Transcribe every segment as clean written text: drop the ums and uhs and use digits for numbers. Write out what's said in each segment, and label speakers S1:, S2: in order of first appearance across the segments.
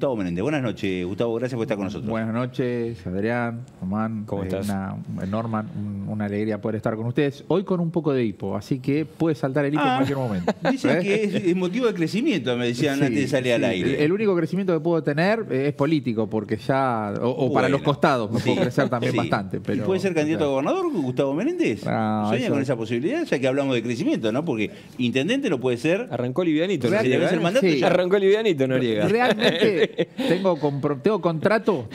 S1: Gustavo Menéndez. Buenas noches, Gustavo, gracias por estar con nosotros.
S2: Buenas noches, Adrián, Román.
S3: ¿Cómo estás?
S2: Norman, una alegría poder estar con ustedes. Hoy con un poco de hipo, así que puede saltar el hipo en cualquier momento.
S1: Dicen que es motivo de crecimiento, me decían antes de salir al aire.
S2: El único crecimiento que puedo tener es político, porque ya, o para los costados, me puedo crecer también bastante. Pero,
S1: ¿Y puede ser candidato a gobernador, Gustavo Menéndez? ¿Sueña con esa posibilidad? Ya que hablamos de crecimiento, ¿no? Porque intendente no puede ser.
S3: Arrancó livianito.
S1: El mandato
S2: sí.
S3: Arrancó livianito, Noriega.
S2: Realmente tengo contrato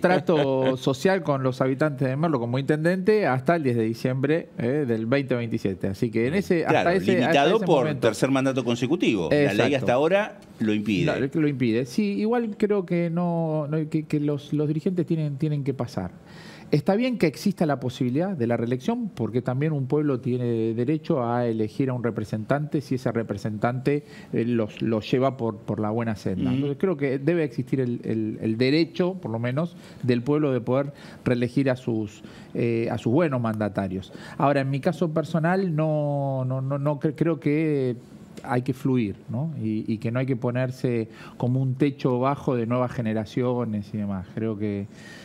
S2: social con los habitantes de Merlo como intendente hasta el 10 de diciembre del 2027. Así que en ese,
S1: Claro,
S2: hasta ese,
S1: limitado
S2: hasta ese
S1: por
S2: momento.
S1: tercer mandato consecutivo. La ley hasta ahora lo impide.
S2: No, lo impide. Sí, igual creo que que los dirigentes tienen que pasar. Está bien que exista la posibilidad de la reelección, porque también un pueblo tiene derecho a elegir a un representante si ese representante los lleva por la buena senda. Entonces creo que debe existir el derecho, por lo menos, del pueblo de poder reelegir a sus buenos mandatarios. Ahora, en mi caso personal, creo que hay que fluir, ¿no? Y que no hay que ponerse como un techo bajo de nuevas generaciones y demás. Creo que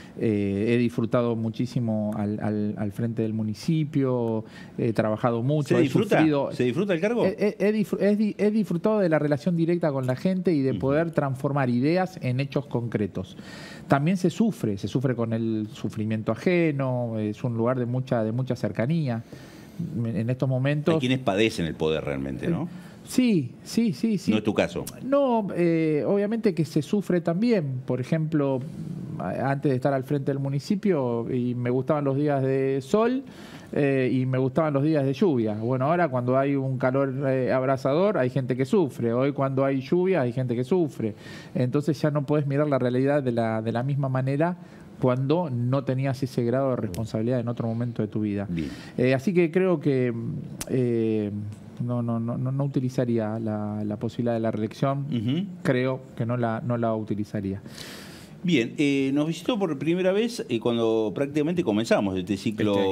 S2: he disfrutado muchísimo al frente del municipio, he trabajado mucho.
S1: ¿Se disfruta el cargo?
S2: He disfrutado de la relación directa con la gente y de poder transformar ideas en hechos concretos. También se sufre con el sufrimiento ajeno, es un lugar de mucha cercanía. En estos momentos...
S1: Hay quienes padecen el poder realmente, ¿no?
S2: Sí.
S1: No es tu caso.
S2: No, obviamente que se sufre también. Por ejemplo, antes de estar al frente del municipio, y me gustaban los días de sol y me gustaban los días de lluvia. Bueno, ahora cuando hay un calor abrasador hay gente que sufre. Hoy cuando hay lluvia hay gente que sufre. Entonces ya no puedes mirar la realidad de la misma manera cuando no tenías ese grado de responsabilidad en otro momento de tu vida. Así que creo que no utilizaría la posibilidad de la reelección. Creo que no la utilizaría.
S1: Bien, nos visitó por primera vez cuando prácticamente comenzamos este ciclo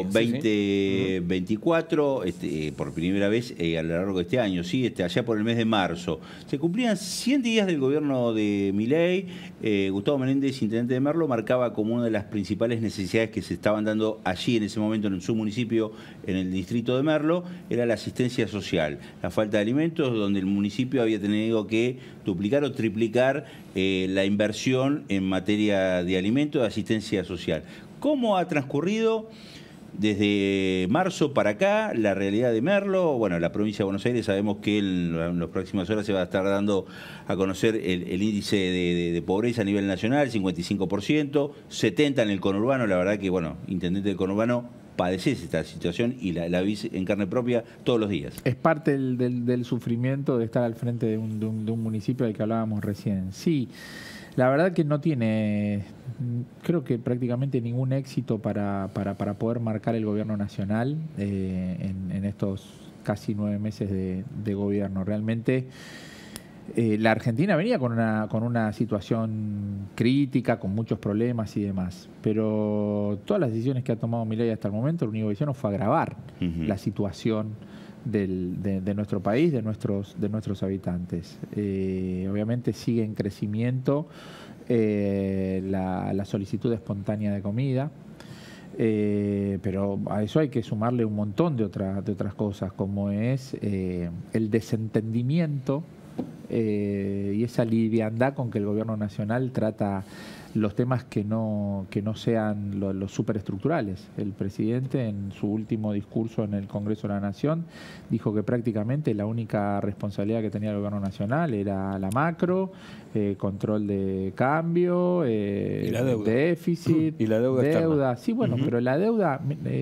S1: 2024, por primera vez a lo largo de este año, allá por el mes de marzo. Se cumplían 100 días del gobierno de Milei. Gustavo Menéndez, intendente de Merlo, marcaba como una de las principales necesidades que se estaban dando allí en ese momento en su municipio, en el distrito de Merlo, era la asistencia social, la falta de alimentos, donde el municipio había tenido que duplicar o triplicar la inversión en materia de alimentos, de asistencia social. ¿Cómo ha transcurrido desde marzo para acá la realidad de Merlo? Bueno, la provincia de Buenos Aires sabemos que en las próximas horas se va a estar dando a conocer el índice de pobreza a nivel nacional, 55%, 70% en el conurbano. La verdad que, bueno, intendente del conurbano, padeces esta situación y la vivís en carne propia todos los días.
S2: Es parte del sufrimiento de estar al frente de un municipio del que hablábamos recién. Sí, la verdad que no tiene, creo que prácticamente ningún éxito para poder marcar el gobierno nacional en estos casi 9 meses de gobierno. Realmente la Argentina venía con una situación crítica, con muchos problemas y demás, pero todas las decisiones que ha tomado Milei hasta el momento, lo único que hicieron fue agravar la situación de nuestro país, de nuestros habitantes. Obviamente sigue en crecimiento la solicitud espontánea de comida, pero a eso hay que sumarle un montón de otras cosas, como es el desentendimiento y esa liviandad con que el gobierno nacional trata los temas que no sean los superestructurales. El presidente en su último discurso en el Congreso de la Nación dijo que prácticamente la única responsabilidad que tenía el gobierno nacional era la macro, control de cambio,
S3: y la deuda.
S2: Déficit,
S3: y la deuda.
S2: Sí, bueno, pero la deuda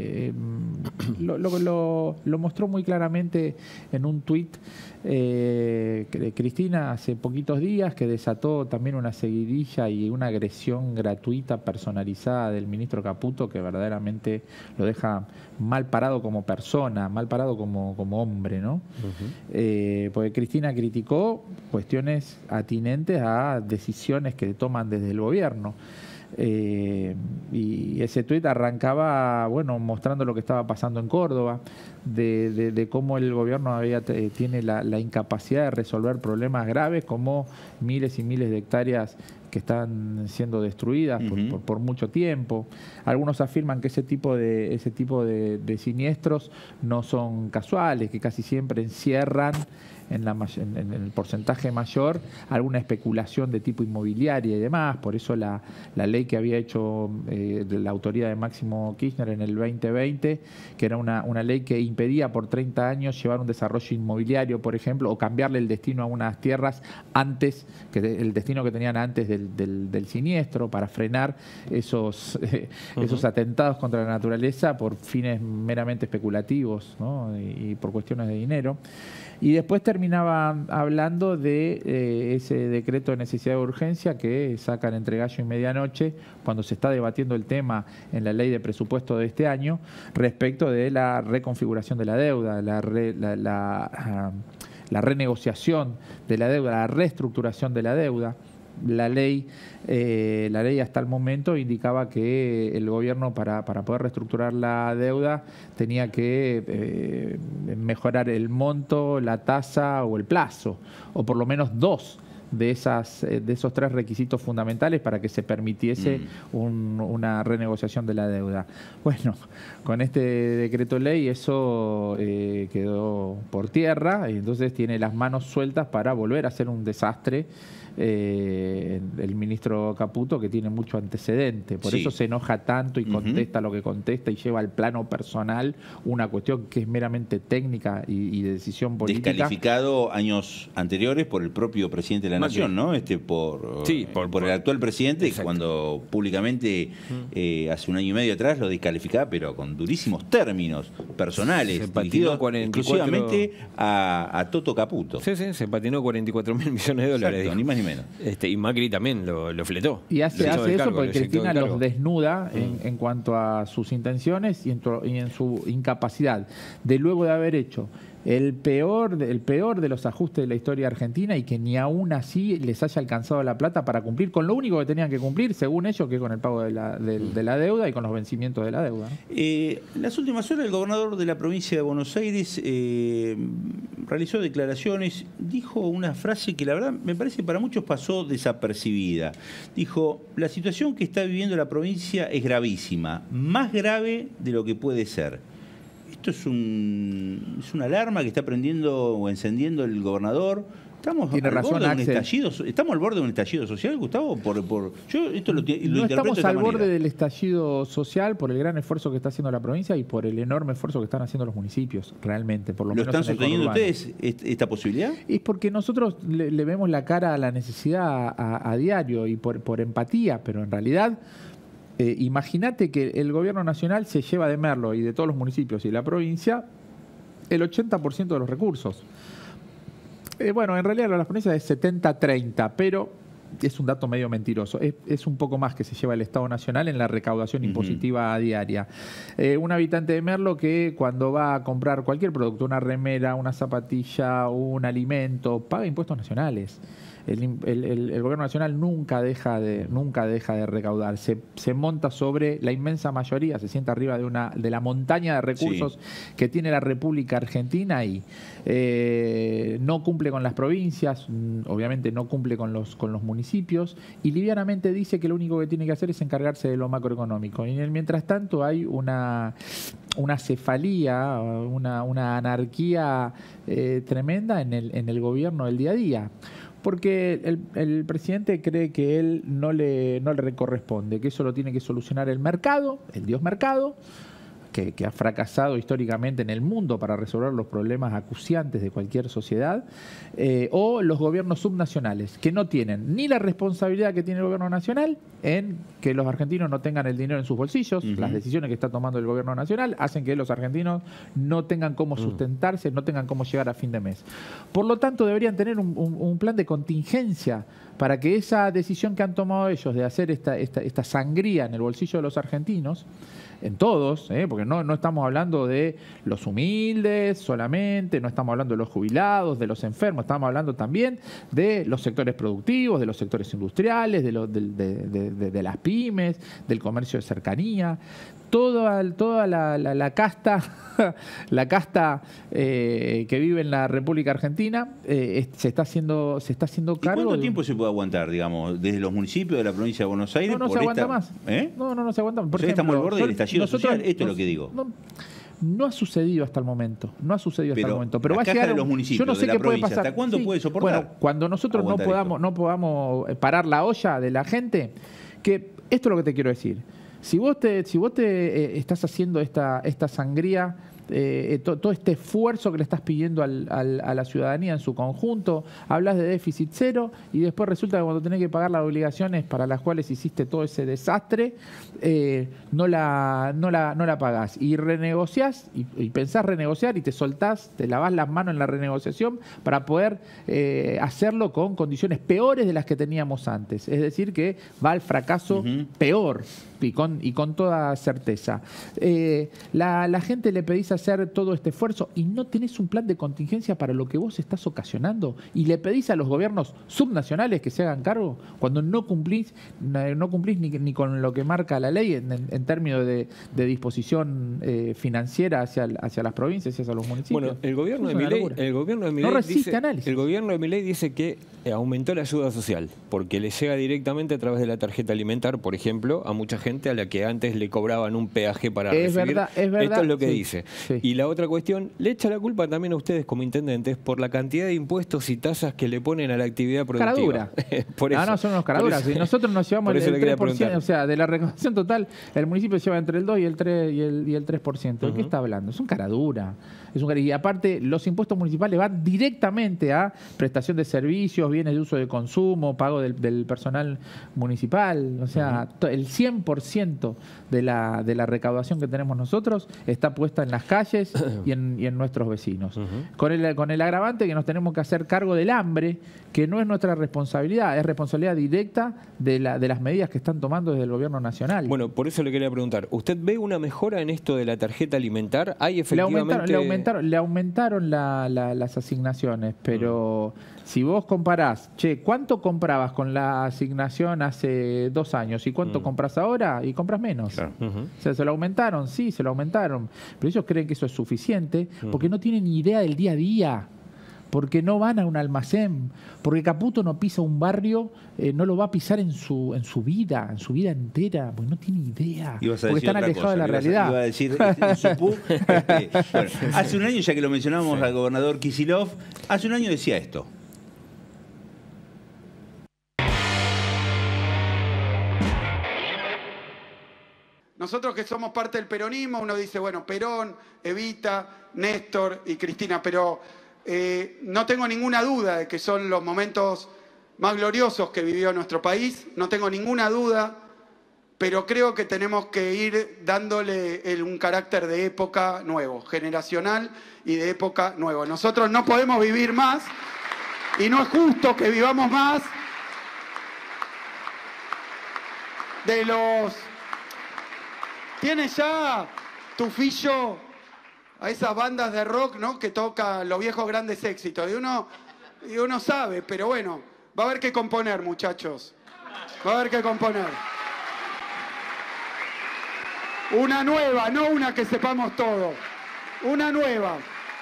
S2: lo mostró muy claramente en un tuit Cristina hace poquitos días, que desató también una seguidilla y una agresión gratuita, personalizada del ministro Caputo, que verdaderamente lo deja mal parado como persona, mal parado como hombre, ¿no? Porque Cristina criticó cuestiones atinentes a decisiones que toman desde el gobierno. Y ese tuit arrancaba, bueno, mostrando lo que estaba pasando en Córdoba, de cómo el gobierno tiene la incapacidad de resolver problemas graves, como miles y miles de hectáreas que están siendo destruidas por mucho tiempo. Algunos afirman que ese tipo de siniestros no son casuales, que casi siempre encierran en el porcentaje mayor alguna especulación de tipo inmobiliaria y demás. Por eso la ley que había hecho de la autoría de Máximo Kirchner en el 2020, que era una ley que impedía por 30 años llevar un desarrollo inmobiliario, por ejemplo, o cambiarle el destino a unas tierras antes, el destino que tenían antes del siniestro, para frenar esos atentados contra la naturaleza por fines meramente especulativos, ¿no? Y por cuestiones de dinero. Y después terminaba hablando de ese decreto de necesidad de urgencia que sacan entre gallo y medianoche cuando se está debatiendo el tema en la ley de presupuesto de este año respecto de la reconfiguración de la deuda, la renegociación de la deuda, la reestructuración de la deuda. La ley hasta el momento indicaba que el gobierno para poder reestructurar la deuda tenía que mejorar el monto, la tasa o el plazo, o por lo menos dos de esos tres requisitos fundamentales para que se permitiese una renegociación de la deuda. Bueno, con este decreto ley eso quedó por tierra, y entonces tiene las manos sueltas para volver a hacer un desastre. El ministro Caputo, que tiene mucho antecedente, por eso se enoja tanto y contesta lo que contesta y lleva al plano personal una cuestión que es meramente técnica y de decisión política.
S1: Descalificado años anteriores por el propio presidente de la Nación, ¿no? Por el actual presidente, cuando públicamente hace un año y medio atrás lo descalificaba, pero con durísimos términos personales, dirigidos exclusivamente a Toto Caputo.
S3: Se patinó 44.000 millones de dólares.
S1: Exacto, ni más ni menos.
S3: Y Macri también lo fletó.
S2: Y hace eso porque Cristina los desnuda en cuanto a sus intenciones y en su incapacidad de, luego de haber hecho el peor de los ajustes de la historia argentina, y que ni aún así les haya alcanzado la plata para cumplir con lo único que tenían que cumplir, según ellos, que con el pago de la deuda y con los vencimientos de la deuda.
S1: En las últimas horas el gobernador de la provincia de Buenos Aires realizó declaraciones, dijo una frase que la verdad me parece para muchos pasó desapercibida. Dijo: la situación que está viviendo la provincia es gravísima, más grave de lo que puede ser. Esto es una alarma que está prendiendo o encendiendo el gobernador. ¿Estamos al borde de un estallido social, Gustavo?
S2: No estamos al borde del estallido social por el gran esfuerzo que está haciendo la provincia y por el enorme esfuerzo que están haciendo los municipios, realmente. Por lo menos
S1: están sosteniendo ustedes esta posibilidad?
S2: Es porque nosotros le vemos la cara a la necesidad a diario y por empatía, pero en realidad... imagínate que el gobierno nacional se lleva de Merlo y de todos los municipios y la provincia el 80% de los recursos. Bueno, en realidad las provincias es 70-30, pero es un dato medio mentiroso. Es un poco más que se lleva el Estado Nacional en la recaudación impositiva diaria. Un habitante de Merlo que cuando va a comprar cualquier producto, una remera, una zapatilla, un alimento, paga impuestos nacionales. El gobierno nacional nunca deja de recaudar, se monta sobre la inmensa mayoría, se sienta arriba de la montaña de recursos que tiene la República Argentina y no cumple con las provincias, obviamente no cumple con los municipios, y livianamente dice que lo único que tiene que hacer es encargarse de lo macroeconómico. Y mientras tanto hay una cefalía, una anarquía tremenda en el gobierno del día a día. Porque el presidente cree que él no le corresponde, que eso lo tiene que solucionar el mercado, el dios mercado, que ha fracasado históricamente en el mundo para resolver los problemas acuciantes de cualquier sociedad, o los gobiernos subnacionales, que no tienen ni la responsabilidad que tiene el gobierno nacional en que los argentinos no tengan el dinero en sus bolsillos. Las decisiones que está tomando el gobierno nacional hacen que los argentinos no tengan cómo sustentarse, no tengan cómo llegar a fin de mes. Por lo tanto, deberían tener un plan de contingencia para que esa decisión que han tomado ellos de hacer esta sangría en el bolsillo de los argentinos, en todos, porque porque no estamos hablando de los humildes solamente, no estamos hablando de los jubilados, de los enfermos, estamos hablando también de los sectores productivos, de los sectores industriales, de las pymes, del comercio de cercanía. Toda la casta, la casta que vive en la República Argentina se está haciendo cargo.
S1: ¿Y cuánto tiempo se puede aguantar, digamos, desde los municipios de la provincia de Buenos Aires?
S2: No se aguanta más. No se aguanta más. Por ejemplo,
S1: estamos al borde del estallido social, esto es lo que digo.
S2: No ha sucedido hasta el momento. Pero va a llegar
S1: de los municipios,
S2: yo no sé
S1: de la
S2: qué puede
S1: provincia,
S2: pasar.
S1: ¿hasta cuándo puede soportar?
S2: Bueno, cuando nosotros no podamos parar la olla de la gente, que esto es lo que te quiero decir. Si vos te estás haciendo esta sangría, todo este esfuerzo que le estás pidiendo a la ciudadanía en su conjunto, hablas de déficit cero y después resulta que cuando tenés que pagar las obligaciones para las cuales hiciste todo ese desastre, no la pagás. Y renegociás, y pensás renegociar y te soltás, te lavás las manos en la renegociación para poder hacerlo con condiciones peores de las que teníamos antes. Es decir, que va al fracaso peor. Y con toda certeza. La gente le pedís hacer todo este esfuerzo y no tenés un plan de contingencia para lo que vos estás ocasionando y le pedís a los gobiernos subnacionales que se hagan cargo cuando no cumplís ni con lo que marca la ley en términos de disposición financiera hacia las provincias y hacia los municipios.
S3: Bueno, el gobierno de Milei
S2: no resiste análisis.
S3: El gobierno de Milei dice que aumentó la ayuda social porque le llega directamente a través de la tarjeta alimentar, por ejemplo, a mucha gente a la que antes le cobraban un peaje para recibir.
S2: Es verdad.
S3: Esto es lo que
S2: sí,
S3: dice.
S2: Sí.
S3: Y la otra cuestión, le echa la culpa también a ustedes como intendentes por la cantidad de impuestos y tasas que le ponen a la actividad productiva.
S2: Caradura.
S3: Por eso,
S2: no, son unos caraduras. Y nosotros nos llevamos el 3%, o sea, de la recaudación total, el municipio lleva entre el 2 y el 3%. ¿De qué está hablando? Es un caradura. Y aparte, los impuestos municipales van directamente a prestación de servicios, bienes de uso de consumo, pago del personal municipal. O sea, el 100% de la recaudación que tenemos nosotros está puesta en las calles y en nuestros vecinos. Con el agravante que nos tenemos que hacer cargo del hambre, que no es nuestra responsabilidad, es responsabilidad directa de las medidas que están tomando desde el gobierno nacional.
S3: Bueno, por eso le quería preguntar, ¿usted ve una mejora en esto de la tarjeta alimentar? ¿Hay efectivamente...
S2: Le aumentaron las asignaciones, pero si vos comparás, ¿cuánto comprabas con la asignación hace 2 años y cuánto compras ahora? Y compras menos.
S3: Claro.
S2: O sea, ¿se lo aumentaron? Sí, se lo aumentaron. Pero ellos creen que eso es suficiente porque no tienen ni idea del día a día. Porque no van a un almacén, porque Caputo no pisa un barrio, no lo va a pisar en su vida entera, porque no tiene idea, porque están alejados de la realidad.
S1: Iba a decir, hace un año, ya que lo mencionamos al gobernador Kicillof, hace un año decía esto.
S4: Nosotros que somos parte del peronismo, uno dice, bueno, Perón, Evita, Néstor y Cristina, pero... no tengo ninguna duda de que son los momentos más gloriosos que vivió nuestro país, no tengo ninguna duda, pero creo que tenemos que ir dándole un carácter de época nuevo, generacional y de época nuevo. Nosotros no podemos vivir más y no es justo que vivamos más de los... ¿Tienes ya Tufillo? A esas bandas de rock, ¿no?, que tocan los viejos grandes éxitos. Y uno sabe, pero bueno, va a haber que componer, muchachos. Va a haber que componer. Una nueva, no una que sepamos todo. Una nueva.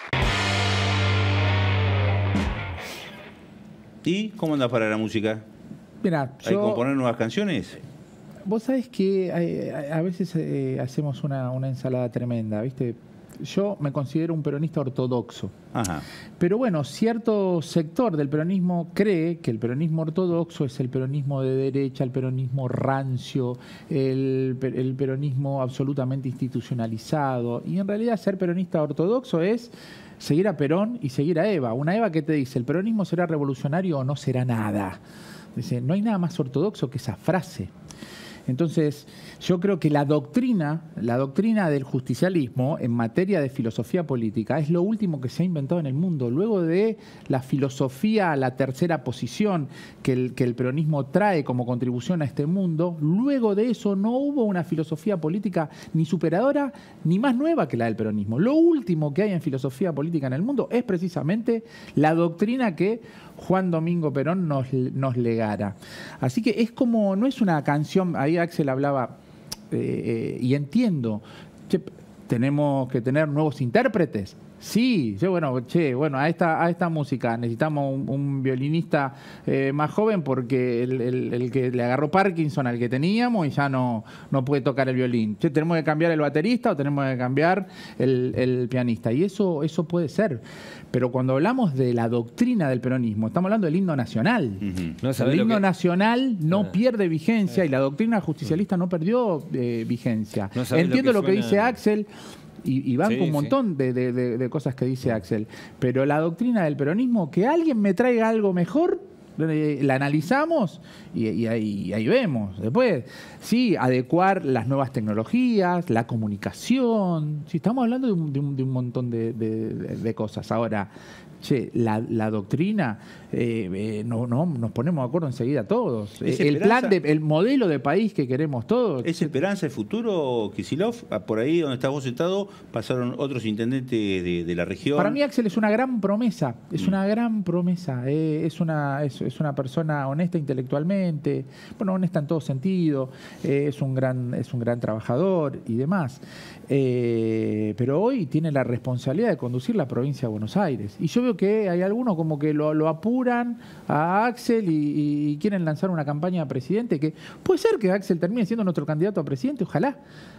S1: ¿Y cómo andas para la música?
S2: Mirá,
S1: ¿Hay que componer nuevas canciones?
S2: Vos sabés que a veces hacemos una ensalada tremenda, ¿viste? Yo me considero un peronista ortodoxo.
S1: Ajá.
S2: Pero bueno, cierto sector del peronismo cree que el peronismo ortodoxo es el peronismo de derecha, el peronismo rancio, el peronismo absolutamente institucionalizado. Y en realidad ser peronista ortodoxo es seguir a Perón y seguir a Eva. Una Eva que te dice, el peronismo será revolucionario o no será nada. Dice, no hay nada más ortodoxo que esa frase. Entonces, yo creo que la doctrina del justicialismo en materia de filosofía política es lo último que se ha inventado en el mundo. Luego de la filosofía, la tercera posición que el peronismo trae como contribución a este mundo, luego de eso no hubo una filosofía política ni superadora ni más nueva que la del peronismo. Lo último que hay en filosofía política en el mundo es precisamente la doctrina que Juan Domingo Perón nos legara. Así que es como, no es una canción, ahí Axel hablaba, y entiendo, tenemos que tener nuevos intérpretes. Sí, bueno, a esta música necesitamos un violinista más joven porque el que le agarró Parkinson al que teníamos y ya no puede tocar el violín. Tenemos que cambiar el baterista o tenemos que cambiar el pianista. Y eso puede ser. Pero cuando hablamos de la doctrina del peronismo, estamos hablando del himno nacional. El himno nacional no pierde vigencia y la doctrina justicialista no perdió vigencia. Entiendo lo que dice Axel. Y banco un montón de cosas que dice Axel. Pero la doctrina del peronismo, que alguien me traiga algo mejor, la analizamos y ahí vemos. Después, sí, adecuar las nuevas tecnologías, la comunicación. Sí, estamos hablando de un montón de cosas. Ahora, la doctrina, nos ponemos de acuerdo enseguida todos. El modelo de país que queremos todos.
S1: ¿Es esperanza el futuro, Kicillof? Por ahí donde estás vos sentado pasaron otros intendentes de la región.
S2: Para mí Axel es una gran promesa, una gran promesa. Es una persona honesta intelectualmente, honesta en todo sentido, es un gran trabajador y demás. Pero hoy tiene la responsabilidad de conducir la provincia de Buenos Aires. Y yo veo que hay algunos como que lo apuran a Axel y quieren lanzar una campaña a presidente, que puede ser que Axel termine siendo nuestro candidato a presidente, ojalá.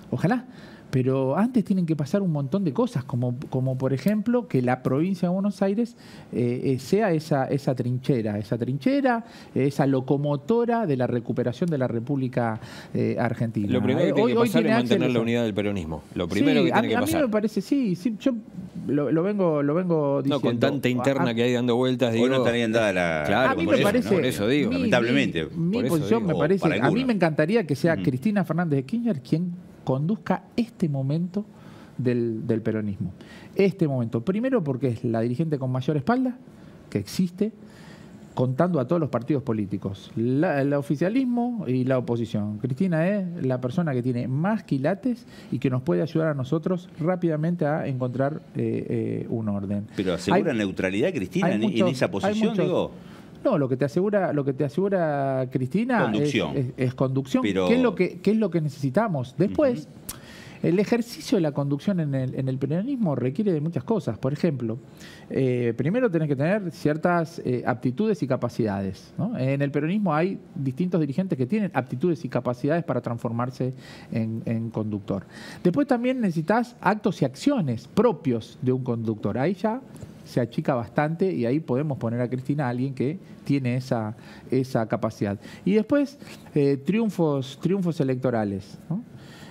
S2: Pero antes tienen que pasar un montón de cosas, como por ejemplo que la provincia de Buenos Aires sea esa trinchera, esa locomotora de la recuperación de la República Argentina.
S3: Lo primero que tiene que pasar es mantener la unidad del peronismo. Lo primero que tiene que pasar.
S2: A mí me parece, sí, yo lo vengo diciendo.
S3: No, con tanta interna que hay dando vueltas, digo.
S1: Hoy no estarían dada la...
S3: Claro,
S2: a mí me parece,
S3: por eso digo.
S1: Lamentablemente.
S2: Mi posición me parece, a mí me encantaría que sea Cristina Fernández de Kirchner quien conduzca este momento del peronismo. Este momento. Primero porque es la dirigente con mayor espalda que existe, contando a todos los partidos políticos, el oficialismo y la oposición. Cristina es la persona que tiene más quilates y que nos puede ayudar a nosotros rápidamente a encontrar un orden.
S1: Pero asegura neutralidad, Cristina, en esa posición, digo.
S2: No, lo que te asegura Cristina es conducción.
S1: Pero...
S2: ¿Qué es lo que necesitamos? Después, el ejercicio de la conducción en el peronismo requiere de muchas cosas. Por ejemplo, primero tenés que tener ciertas aptitudes y capacidades, ¿no? En el peronismo hay distintos dirigentes que tienen aptitudes y capacidades para transformarse en conductor. Después también necesitas actos y acciones propios de un conductor. Ahí ya se achica bastante y ahí podemos poner a Cristina, alguien que tiene esa capacidad. Y después, triunfos electorales, ¿no?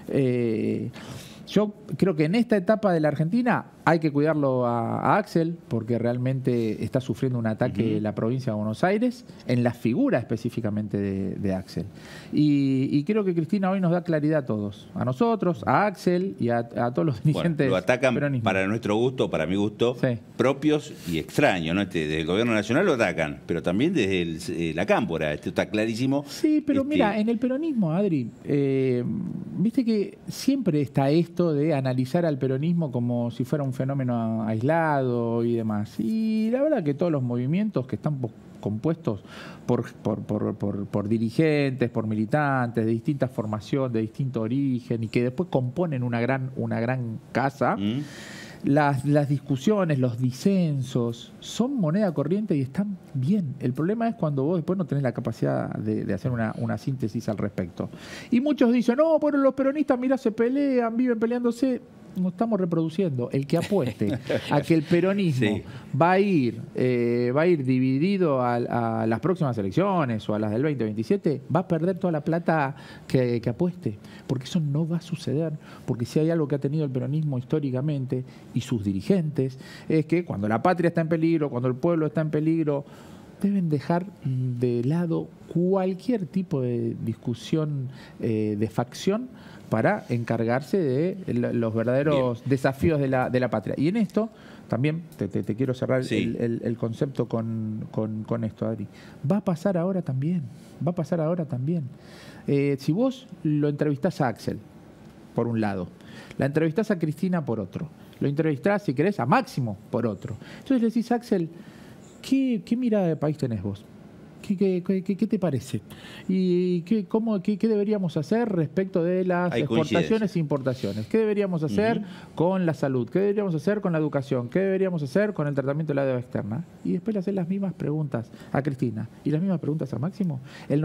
S2: Yo creo que en esta etapa de la Argentina hay que cuidarlo a Axel, porque realmente está sufriendo un ataque la provincia de Buenos Aires, en la figura específicamente de Axel. Y creo que Cristina hoy nos da claridad a todos, a nosotros, a Axel y a todos los dirigentes.
S1: Lo atacan
S2: peronismo.
S1: Para nuestro gusto, para mi gusto, propios y extraños, ¿no? Desde el gobierno nacional lo atacan, pero también desde la cámpora, esto está clarísimo.
S2: Sí, pero mira, en el peronismo, Adri, viste que siempre está esto de analizar al peronismo como si fuera un fenómeno aislado y demás. Y la verdad que todos los movimientos que están compuestos por dirigentes, por militantes de distintas formaciones, de distinto origen y que después componen una gran casa, las discusiones, los disensos son moneda corriente y están bien. El problema es cuando vos después no tenés la capacidad de hacer una síntesis al respecto. Y muchos dicen, no, bueno, los peronistas, mira, se pelean, viven peleándose. No estamos reproduciendo. El que apueste a que el peronismo va a ir dividido a las próximas elecciones o a las del 2027, va a perder toda la plata que apueste, porque eso no va a suceder, porque si hay algo que ha tenido el peronismo históricamente y sus dirigentes, es que cuando la patria está en peligro, cuando el pueblo está en peligro, deben dejar de lado cualquier tipo de discusión de facción para encargarse de los verdaderos desafíos de la patria. Y en esto, también te quiero cerrar el concepto con esto, Adri. Va a pasar ahora también. Si vos lo entrevistás a Axel, por un lado, la entrevistás a Cristina por otro, lo entrevistás, si querés, a Máximo por otro. Entonces le decís, Axel, ¿qué mirada de país tenés vos? ¿Qué te parece? ¿Y qué deberíamos hacer respecto de las exportaciones e importaciones? ¿Qué deberíamos hacer con la salud? ¿Qué deberíamos hacer con la educación? ¿Qué deberíamos hacer con el tratamiento de la deuda externa? Y después le hacer las mismas preguntas a Cristina y las mismas preguntas a Máximo. El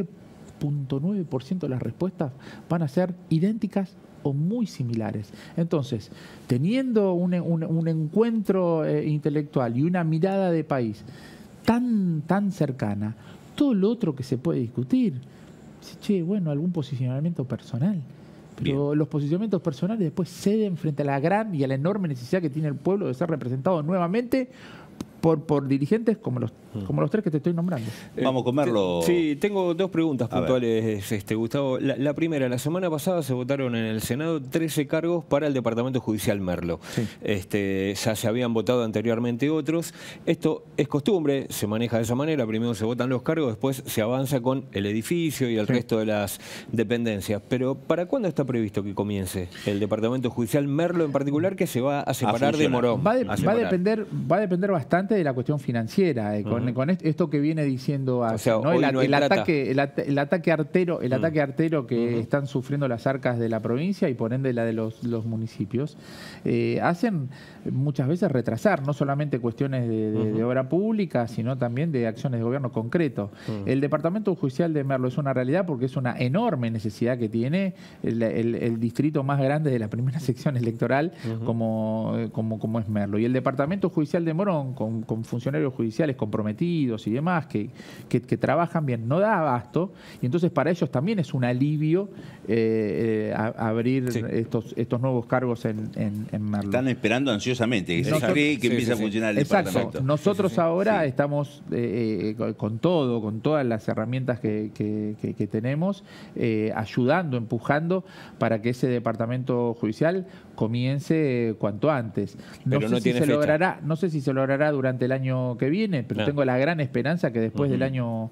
S2: 99.9% de las respuestas van a ser idénticas o muy similares. Entonces, teniendo un encuentro intelectual y una mirada de país tan cercana, todo lo otro que se puede discutir, algún posicionamiento personal. Pero bien, los posicionamientos personales después ceden frente a la gran y a la enorme necesidad que tiene el pueblo de ser representado nuevamente por dirigentes como los tres que te estoy nombrando.
S1: Vamos a comerlo.
S3: Sí, tengo dos preguntas puntuales, Gustavo. La primera, la semana pasada se votaron en el Senado 13 cargos para el Departamento Judicial Merlo. Sí. Ya se habían votado anteriormente otros. Esto es costumbre, se maneja de esa manera. Primero se votan los cargos, después se avanza con el edificio y el resto de las dependencias. Pero ¿para cuándo está previsto que comience el Departamento Judicial Merlo en particular, que se va a separar de Morón?
S2: Va a depender bastante de la cuestión financiera, con esto que viene diciendo Axel, ¿no? El ataque artero que están sufriendo las arcas de la provincia y por ende la de los municipios, hacen muchas veces retrasar no solamente cuestiones de obra pública, sino también de acciones de gobierno concreto. El Departamento Judicial de Merlo es una realidad porque es una enorme necesidad que tiene el distrito más grande de la primera sección electoral, como es Merlo. Y el Departamento Judicial de Morón, con funcionarios judiciales comprometidos y demás, que trabajan bien, no da abasto, y entonces para ellos también es un alivio abrir estos nuevos cargos en Merlo.
S1: Están esperando ansiosamente, que se cree que empieza a funcionar el departamento.
S2: Nosotros ahora estamos con todas las herramientas que tenemos, ayudando, empujando para que ese departamento judicial comience cuanto antes. No sé si se logrará durante el año que viene, pero tengo la gran esperanza que después del año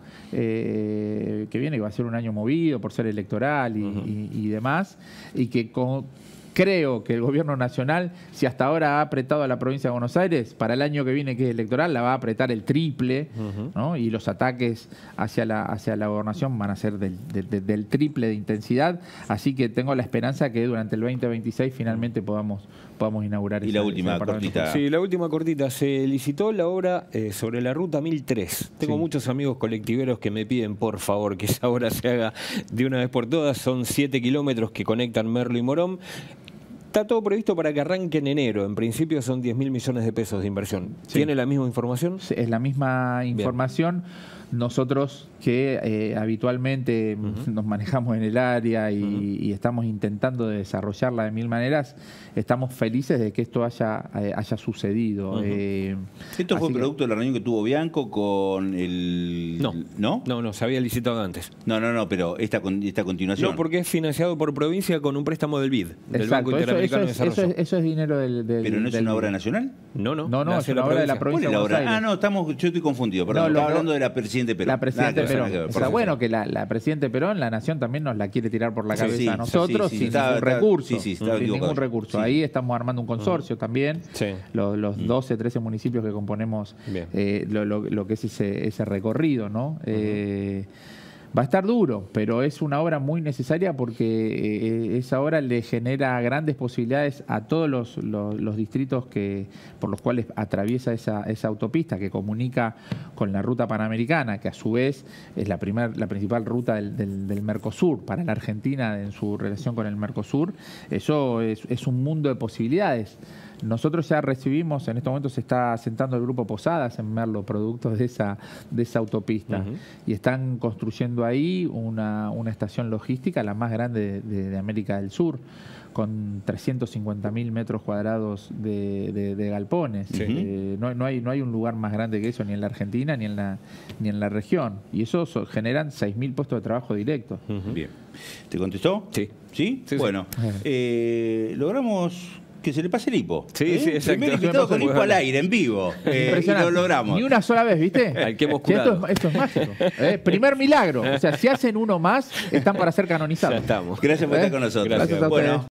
S2: que viene, que va a ser un año movido por ser electoral y demás, y que creo que el gobierno nacional, si hasta ahora ha apretado a la provincia de Buenos Aires, para el año que viene, que es electoral, la va a apretar el triple, ¿no? Y los ataques hacia la gobernación van a ser del triple de intensidad. Así que tengo la esperanza que durante el 2026 finalmente podamos inaugurar.
S1: Y la última cortita.
S3: Sí, la última cortita. Se licitó la obra sobre la Ruta 1003. Tengo muchos amigos colectiveros que me piden, por favor, que esa obra se haga de una vez por todas. Son 7 kilómetros que conectan Merlo y Morón. Está todo previsto para que arranque en enero. En principio son 10.000 millones de pesos de inversión. ¿Tiene la misma información?
S2: Sí, es la misma información. Nosotros que habitualmente nos manejamos en el área y estamos intentando de desarrollarla de mil maneras, estamos felices de que esto haya sucedido.
S1: ¿Esto fue producto de la reunión que tuvo Bianco con el...?
S3: No, se había licitado antes.
S1: No, pero esta continuación.
S3: No, porque es financiado por provincia con un préstamo del BID, del Banco Interamericano de Desarrollo.
S2: Eso es dinero del
S1: ¿Pero no es una obra nacional?
S2: No, es una obra de la provincia de Buenos Aires.
S1: Yo estoy confundido, perdón. Estaba hablando de la Presidente Perón.
S2: La Presidente Perón. O sea, bueno, que la Presidente Perón, la Nación también nos la quiere tirar por la cabeza a nosotros sin ningún recurso. Sin ningún recurso. Ahí estamos armando un consorcio también. Los 12, 13 municipios que componemos lo que es ese recorrido, ¿no? Va a estar duro, pero es una obra muy necesaria porque esa obra le genera grandes posibilidades a todos los distritos por los cuales atraviesa esa autopista que comunica con la ruta panamericana, que a su vez es la principal ruta del Mercosur para la Argentina en su relación con el Mercosur. Eso es un mundo de posibilidades. Nosotros ya recibimos, en este momento se está asentando el grupo Posadas en Merlo, productos de esa autopista. Y están construyendo ahí una estación logística, la más grande de América del Sur, con 350.000 metros cuadrados de galpones. No hay un lugar más grande que eso, ni en la Argentina ni en la región. Y eso generan 6.000 puestos de trabajo directos.
S1: Bien. ¿Te contestó?
S3: Sí.
S1: ¿Sí?
S3: Sí,
S1: bueno,
S3: logramos
S1: que se le pase el hipo.
S3: Sí, sí, exacto.
S1: Primer invitado con hipo al aire, en vivo. Y lo logramos.
S2: Ni una sola vez, ¿viste?
S3: Al que hemos curado.
S2: Esto es mágico. Primer milagro. O sea, si hacen uno más, están para ser canonizados.
S3: Ya estamos.
S1: Gracias por estar con nosotros.
S2: Gracias a ustedes.
S1: Bueno.